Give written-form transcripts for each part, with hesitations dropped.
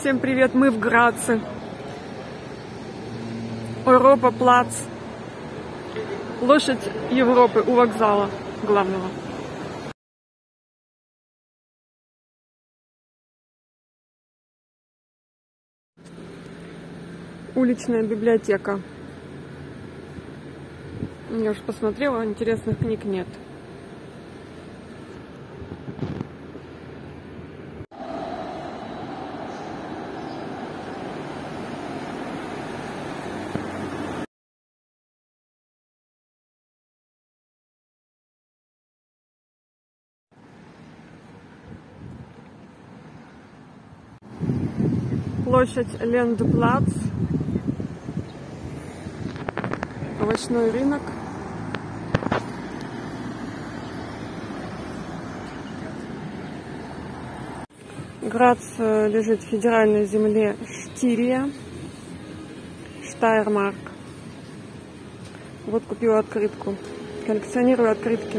Всем привет, мы в Граце. Европа, плац. Площадь Европы у вокзала главного. Уличная библиотека. Я уже посмотрела, интересных книг нет. Площадь Лендплац, овощной рынок. Грац лежит в федеральной земле Штирия, Штайрмарк. Вот купила открытку. Коллекционирую открытки.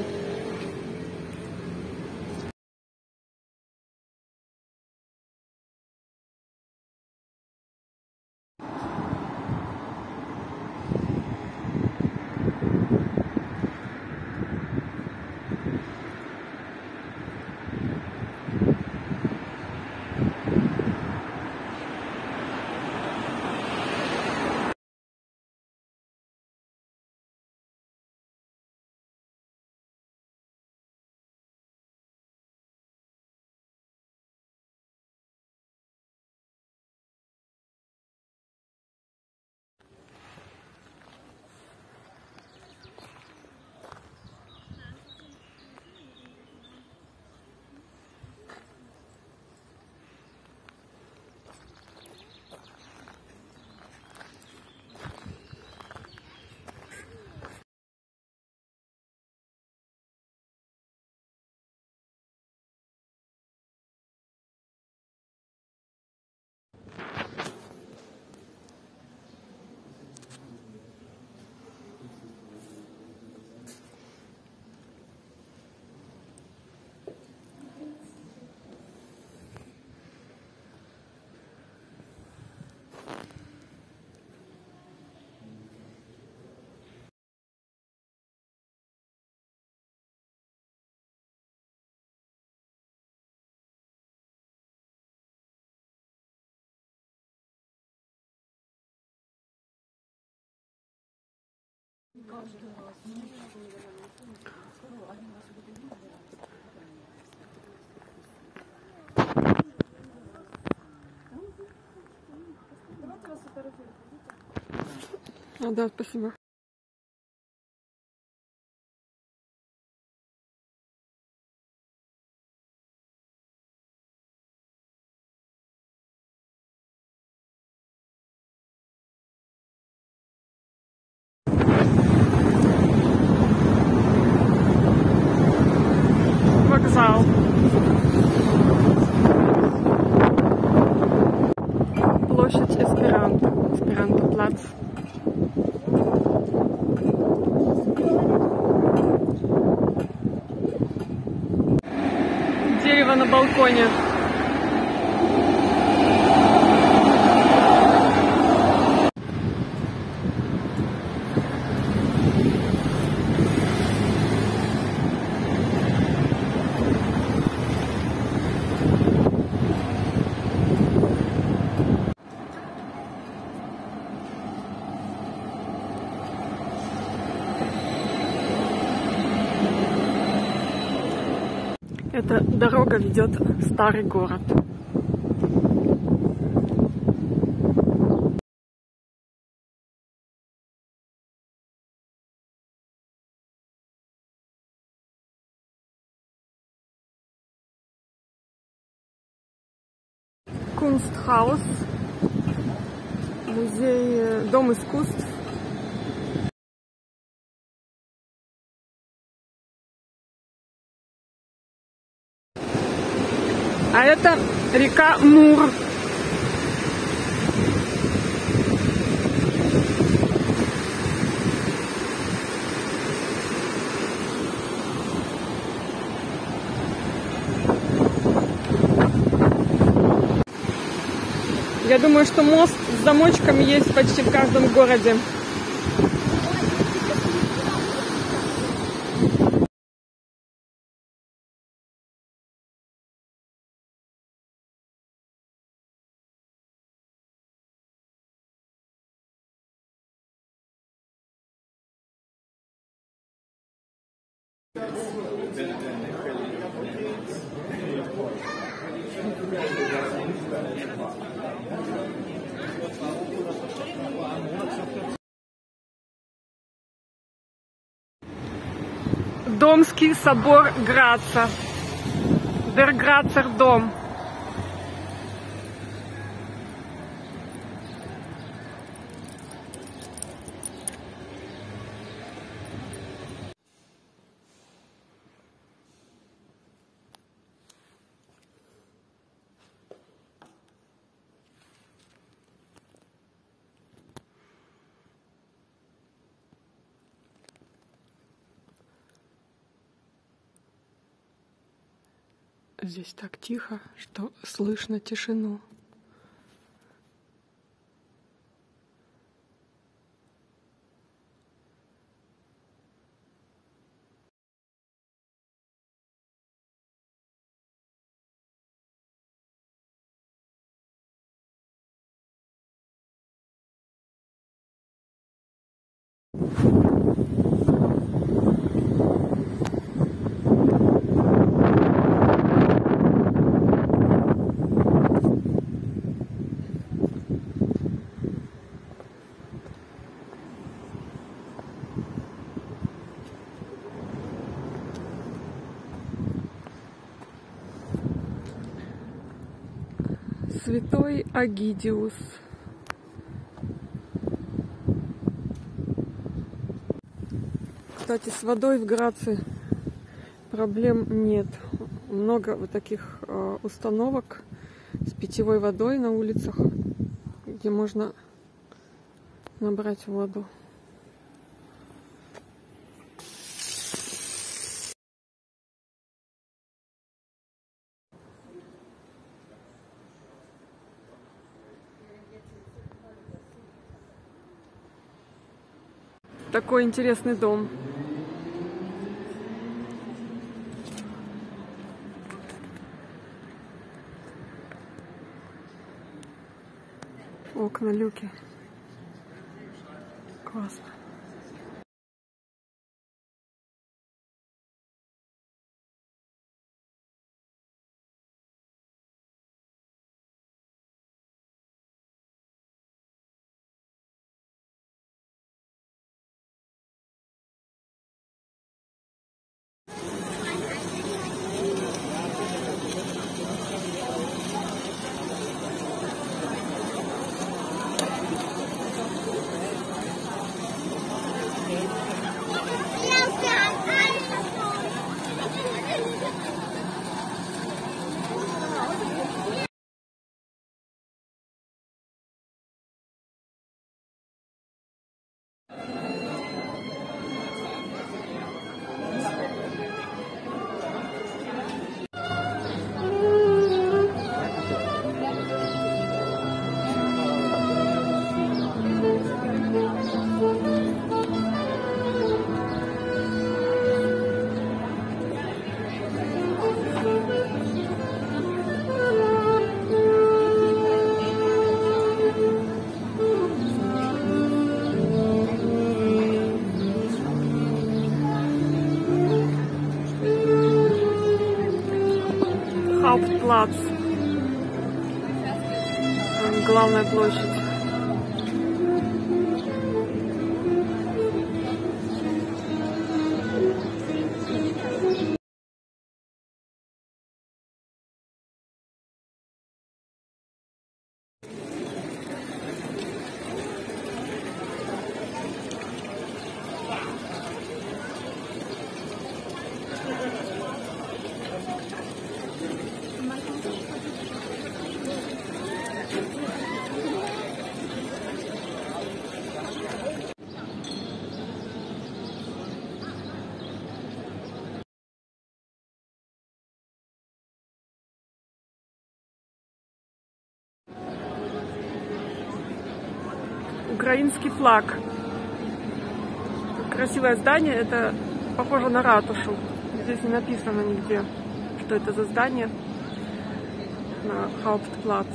Да, спасибо. Вокзал. Площадь Эсперанто. Эсперанто-плац. Дерево на балконе. Эта дорога ведет в старый город. Кунстхаус, музей, дом искусств. А это река Мур. Я думаю, что мост с замочками есть почти в каждом городе. Домский собор Граца. Der Grazer Dom. Здесь так тихо, что слышно тишину. Святой Агидиус. Кстати, с водой в Граце проблем нет. Много вот таких установок с питьевой водой на улицах, где можно набрать воду. Такой интересный дом. Окна, люки. Классно. Hauptplatz. Главная площадь. украинский флаг. Красивое здание, это похоже на ратушу. Здесь не написано нигде, что это за здание на Hauptplatz.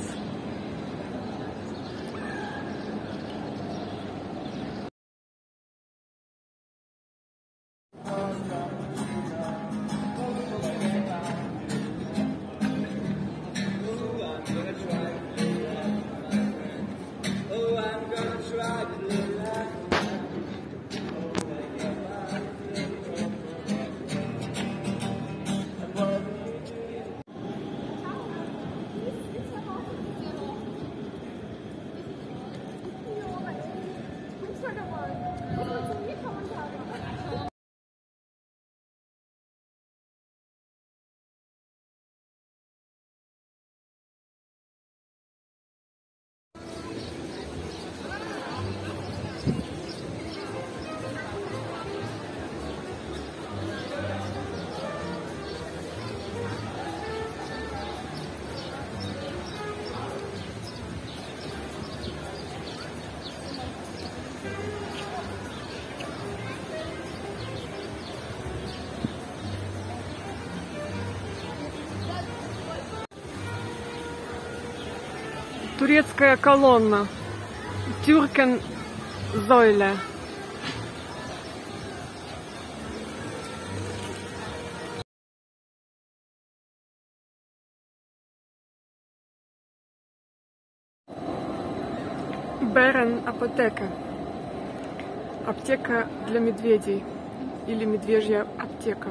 Турецкая колонна. Türkensäule. Bären апотека. Аптека для медведей. Или медвежья аптека.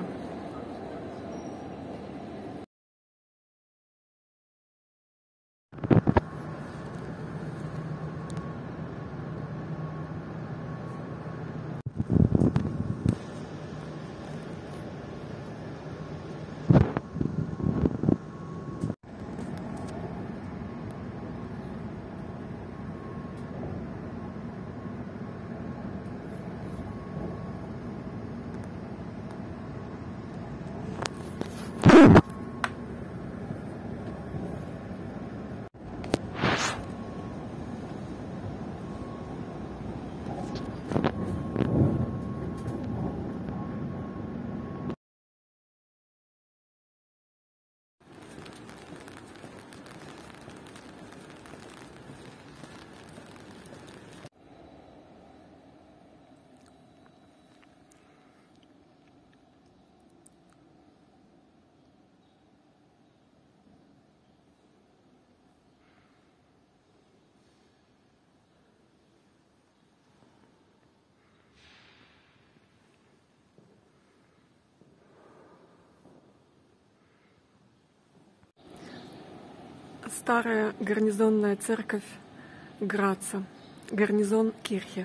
Старая гарнизонная церковь Граца, гарнизон Кирхе,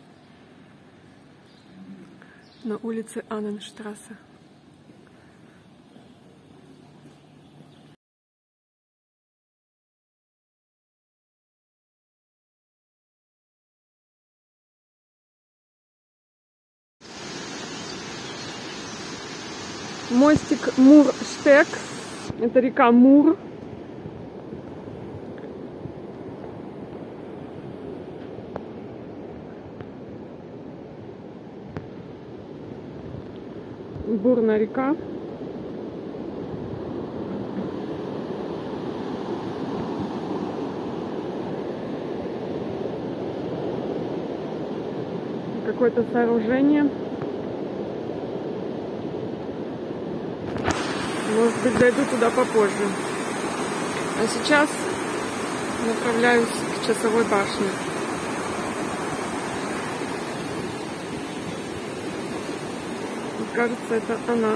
на улице Анненштрассе. Мостик Мурштек, это река Мур. Бурная река. Какое-то сооружение. Может быть, зайду туда попозже. А сейчас направляюсь к часовой башне. Кажется, это она.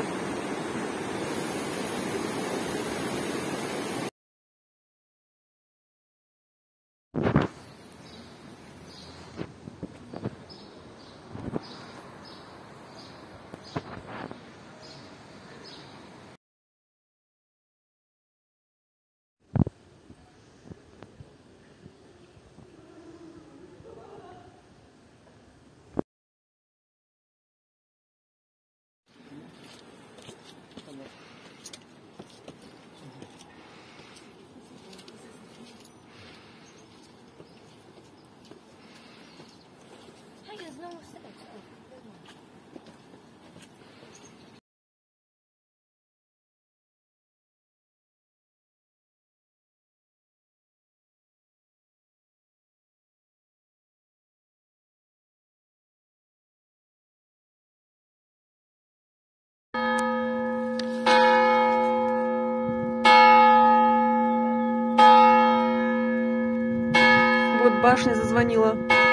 Вот башня зазвонила.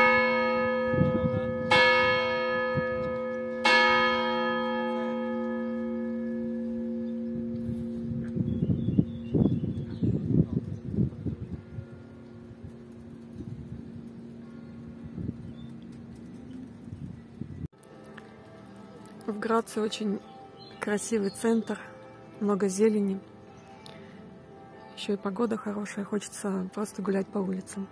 В Граце очень красивый центр, много зелени. Еще и погода хорошая, хочется просто гулять по улицам.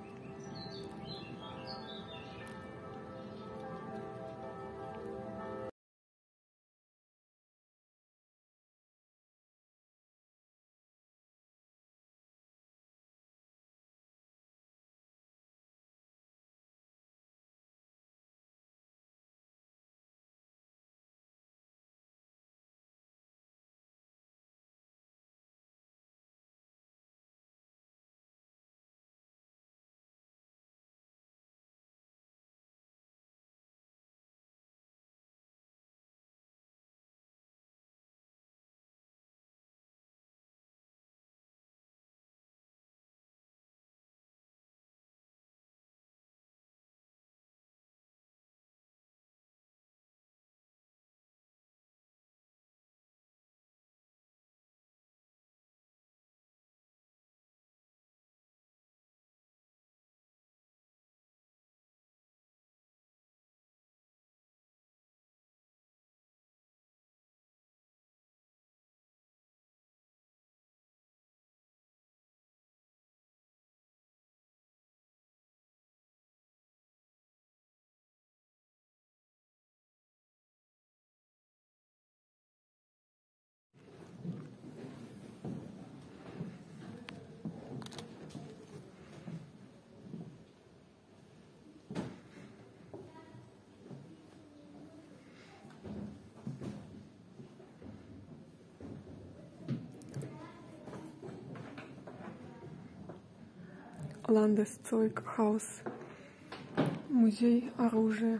Landeszeughaus, музей оружия,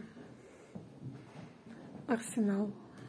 арсенал.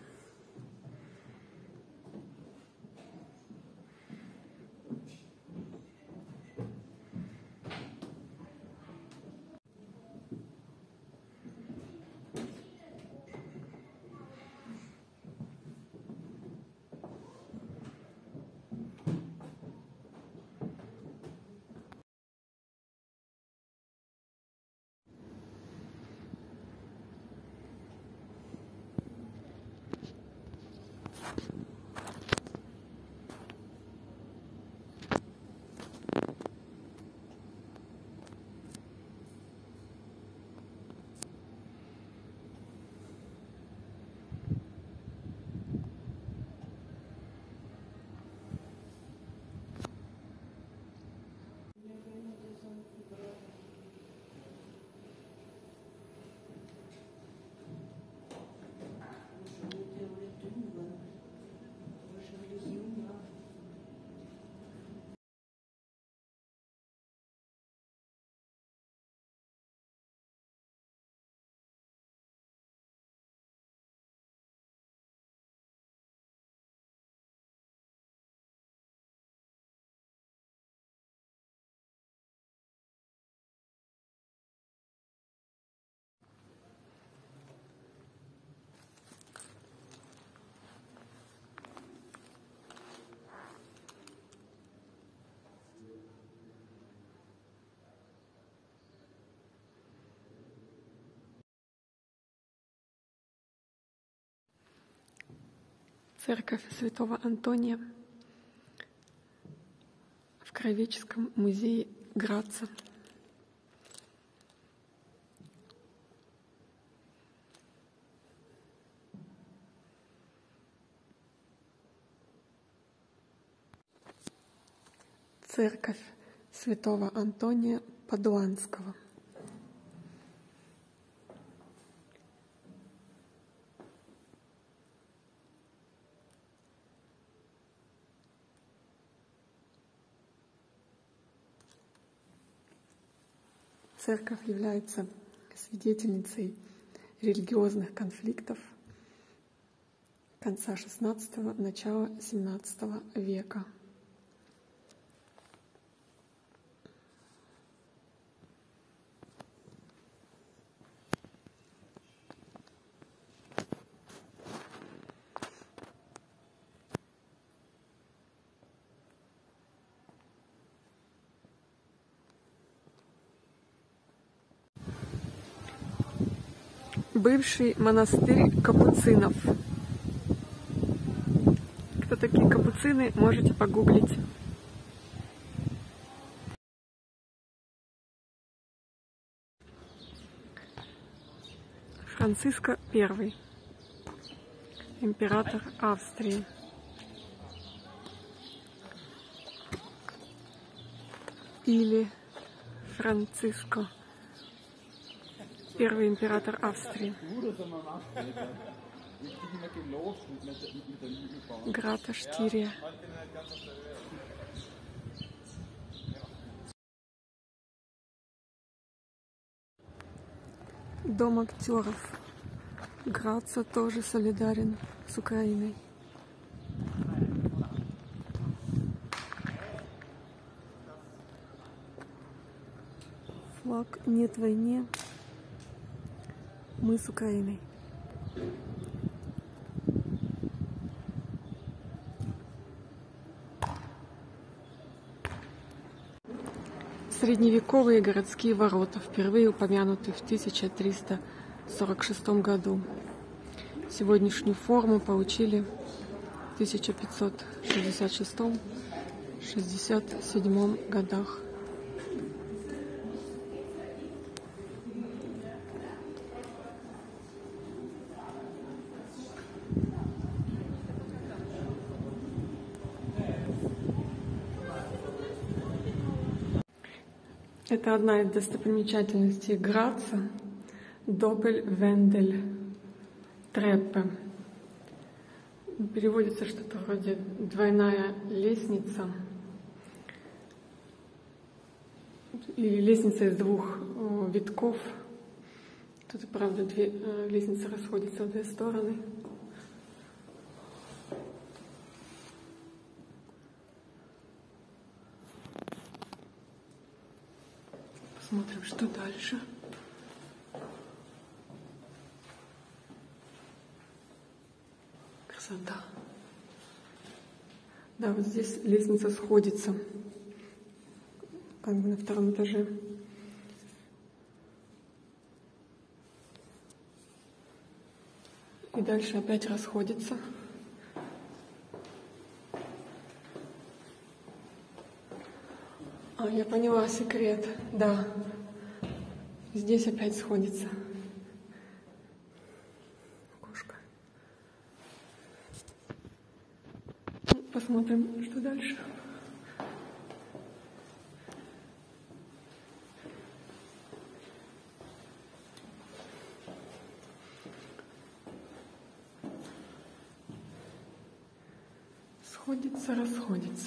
Церковь Святого Антония в Краеведческом музее Граца. Церковь Святого Антония Падуанского. Церковь является свидетельницей религиозных конфликтов конца XVI – начала XVII века. Бывший монастырь капуцинов. Кто такие капуцины, можете погуглить. Франциско I, император Австрии. Или Франциско, первый император Австрии. Грата Штирия. Дом актеров. Граца тоже солидарен с Украиной. Флаг «Нет войне». Мы с Украиной. Средневековые городские ворота впервые упомянуты в 1346 году. Сегодняшнюю форму получили в 1566-67 годах. Это одна из достопримечательностей Граца — Doppelwendeltreppe. Переводится что-то вроде «двойная лестница» или «лестница из двух витков». Тут, правда, две лестницы расходятся в две стороны. Посмотрим, что дальше. Красота. Да, вот здесь лестница сходится, как бы на втором этаже. И дальше опять расходится. А, я поняла секрет. Да. Здесь опять сходится. Окошко. Посмотрим, что дальше. Сходится, расходится.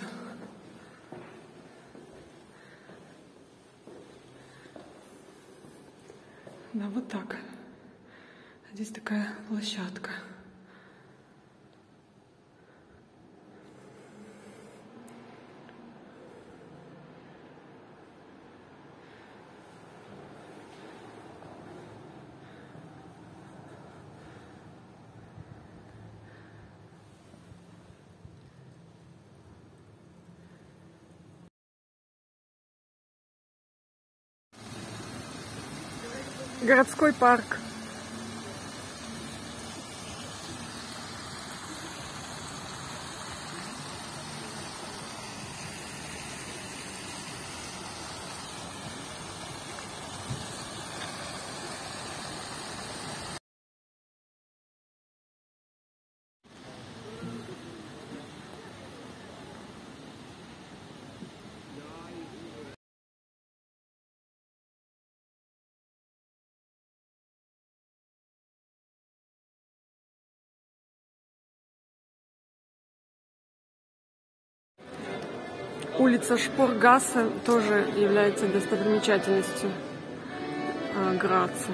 Да, вот так. Здесь такая площадка. Городской парк. Улица Шпоргассе тоже является достопримечательностью. Граца.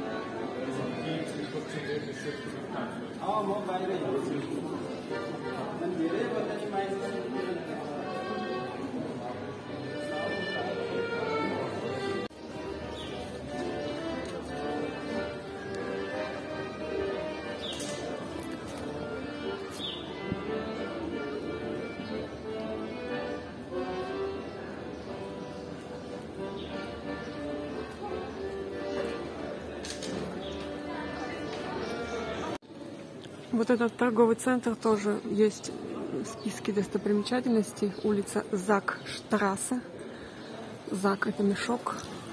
Вот этот торговый центр тоже есть в списке достопримечательностей. Улица Закштрассе. Зак — это мешок.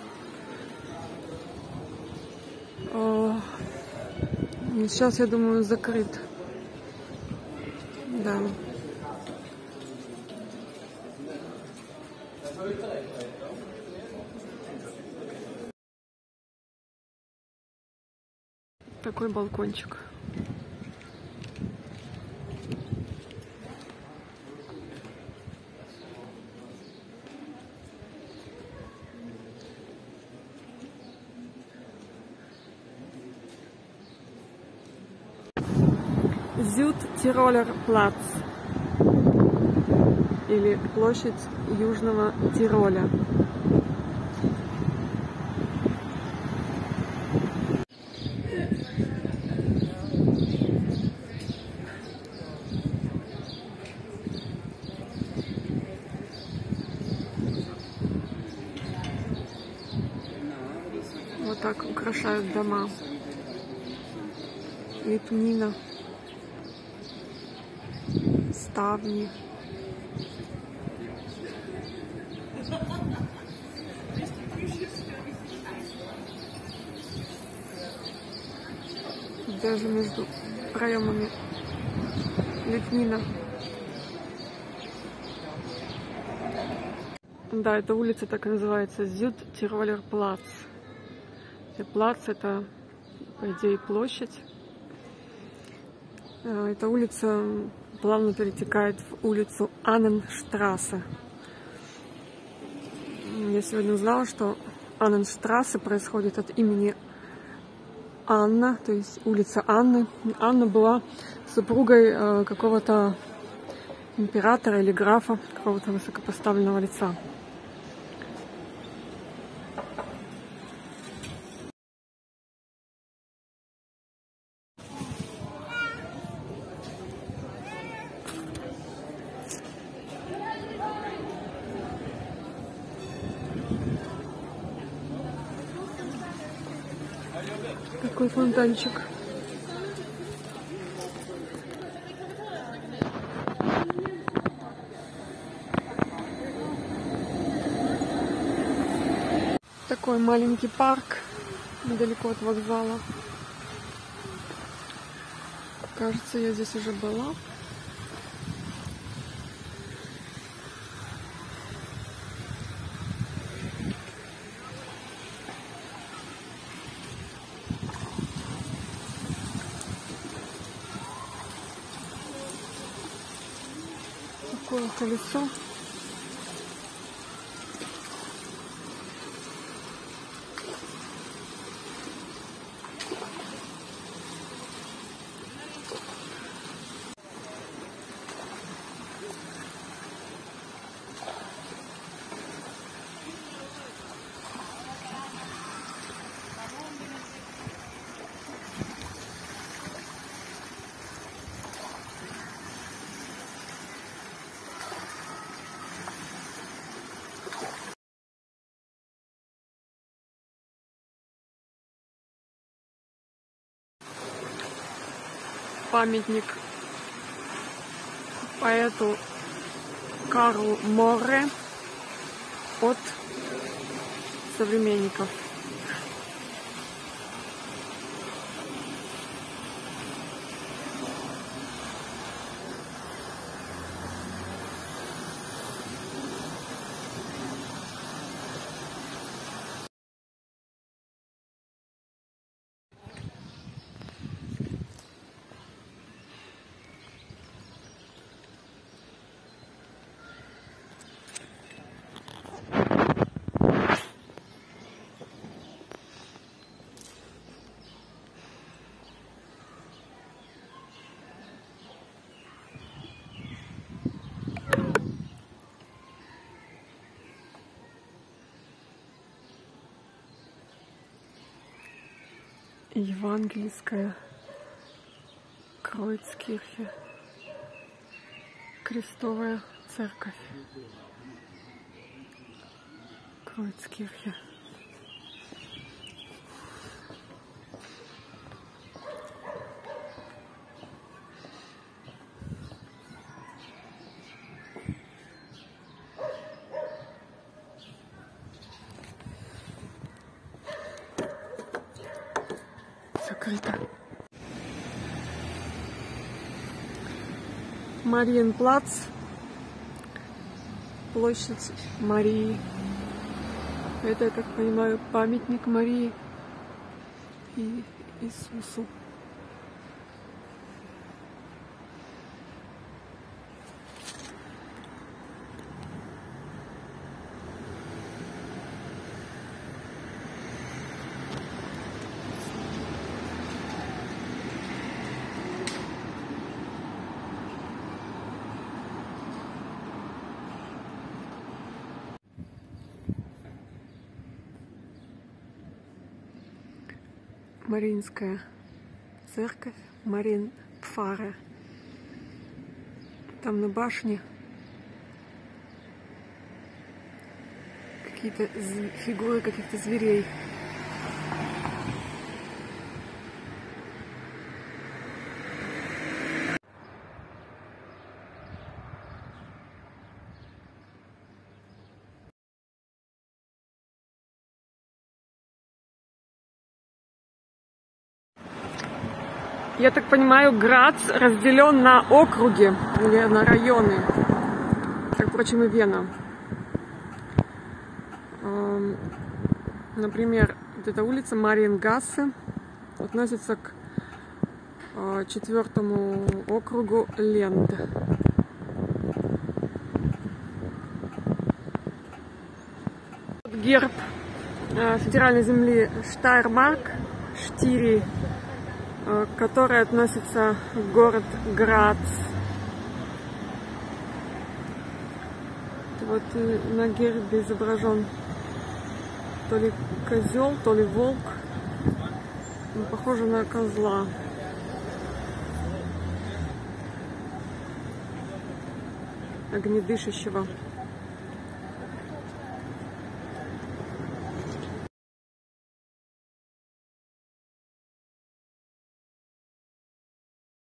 Сейчас, я думаю, закрыт. Да. Такой балкончик. Südtiroler Platz или площадь Южного Тироля. Вот так украшают дома. Лепнина, ставни. Даже между проемами лепнина. Да, эта улица так и называется, Südtiroler Platz. Плац — это, по идее, площадь. Эта улица плавно перетекает в улицу Анненштрассе. Я сегодня узнала, что Анненштрассе происходит от имени Анна, то есть улица Анны. Анна была супругой какого-то императора или графа, какого-то высокопоставленного лица. Такой фонтанчик. Такой маленький парк недалеко от вокзала. Кажется, я здесь уже была. Такое колесо. Памятник поэту Карлу Море от современников. Евангельская Кройцкирche, Крестовая церковь, Кройцкирche. Закрыто. Мариенплац, площадь Марии. Это, я так понимаю, памятник Марии и Иисусу. Мариинская церковь, Мариенпфара. Там на башне какие-то фигуры каких-то зверей. Я так понимаю, Грац разделен на округи или на районы, как, впрочем, и Вена. Например, вот эта улица Мариенгассе относится к 4-му округу Ленд. Герб федеральной земли Штайрмарк, Штири, который относится к город Грац. Вот на гербе изображен то ли козел, то ли волк. Похоже на козла. Огнедышащего.